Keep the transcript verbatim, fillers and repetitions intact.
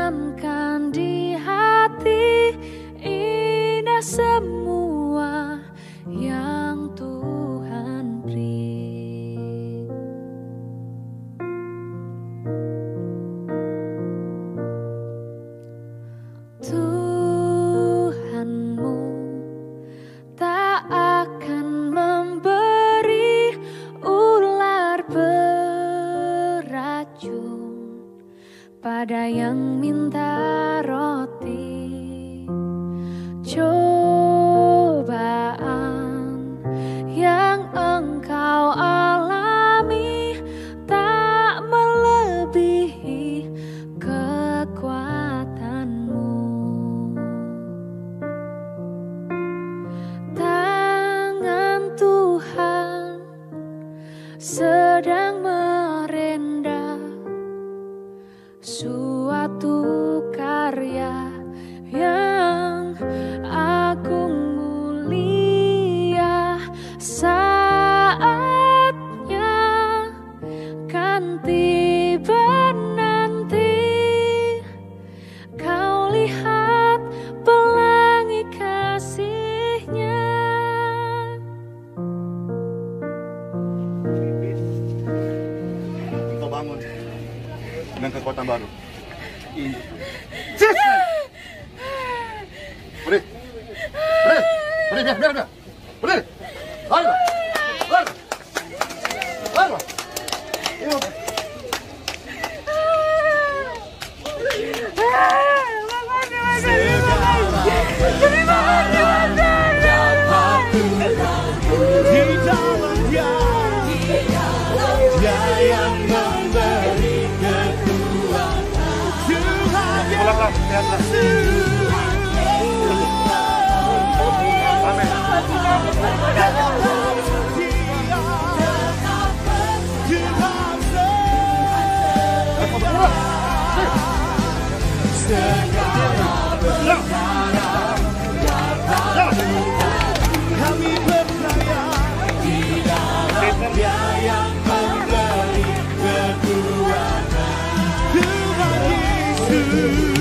tanamkan di hati, indah semua yang Tuhan beri. Tuhanmu tak akan memberi ular beracun pada yang minta roti. Cobaan yang engkau alami tak melebihi kekuatanmu. Tangan Tuhan sedang merendah suatu karya yang agung mulia. Saatnya kan tiba nanti, kau lihat pelangi kasih-Nya. Engkau bangun dengan kekuatan baru. Ini. Beri, beri, beri, biar, biar, biar, beri, lari, lari, lari, ini. Di dalamnya, Dia yang memberi kekuatan. Tuhan Yesus. Kami percaya di dalam Dia yang memberi kekuatan. Tuhan Yesus.